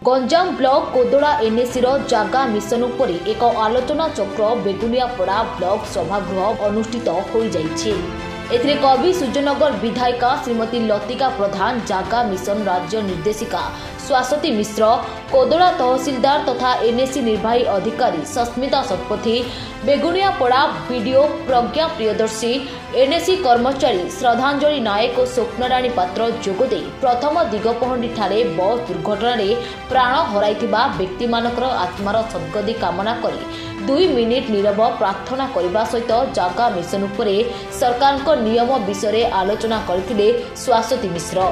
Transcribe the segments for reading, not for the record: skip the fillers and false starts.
Ganjam block Kododa NAC जागा mission उपर एक आलोचना चक्र बेगुनियापड़ा ब्लॉक सभागृह अनुष्ठित हो जाइए। एथिरे कवि सूर्यनगर विधायिका श्रीमती लतिका प्रधान, जागा मिशन राज्य निर्देशिका स्वासती मिश्र, कोदोड़ा तहसीलदार तथा एनएसी निर्वाही अधिकारी सस्मिता शतपथी, बेगुनियापड़ा बीडीओ प्रज्ञा प्रियदर्शी, एनएसी कर्मचारी श्रद्धांजलि नायक और स्वप्नराणी पात्र जोगदे प्रथम दिगपहंडी ठारे बस दुर्घटना प्राण हराइथिबा व्यक्ति मानकर आत्मार सद्गति कामना करी 2 मिनिट नीरव प्रार्थना करने सहित जागा मिशन उपरे सरकार नियम विषय आलोचना करथिले स्वासती मिश्र।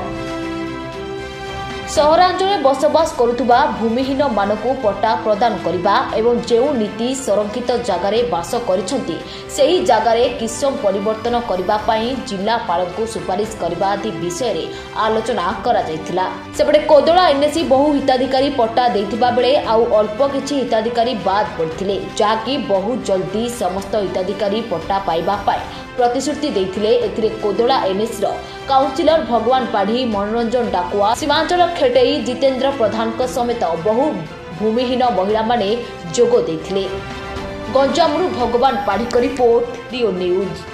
सहरांचल बसवास करुवा भूमिहीन मानकु पट्टा प्रदान करने एवं जो नीति संरक्षित जगार बास करिसेंती सेही जगार किसम परिवर्तन करने जिलापाल को सुपारिश करने आदि विषय रे आलोचना करा जायथिला। सेपटे कोदोड़ा एनएसी बहु हिताधिकारी पट्टा देथिबा बेले आउ अल्प किछि हिताधिकारी बाद पड़थिले, जाकि बहुत जल्दी समस्त हिताधिकारी पट्टा पाइबा पाए प्रतिश्रुति देथिले। एथिरे कोदोड़ा एनएसी काउंसिलर भगवान पाढ़ी, मनोरंजन डाकुआ, सीमांचल खेटेई, जितेंद्र प्रधान समेत बहु भूमिहीन महिला माने जोग देथिले। गंजामरू भगवान पाढ़ी रिपोर्ट, रियो न्यूज।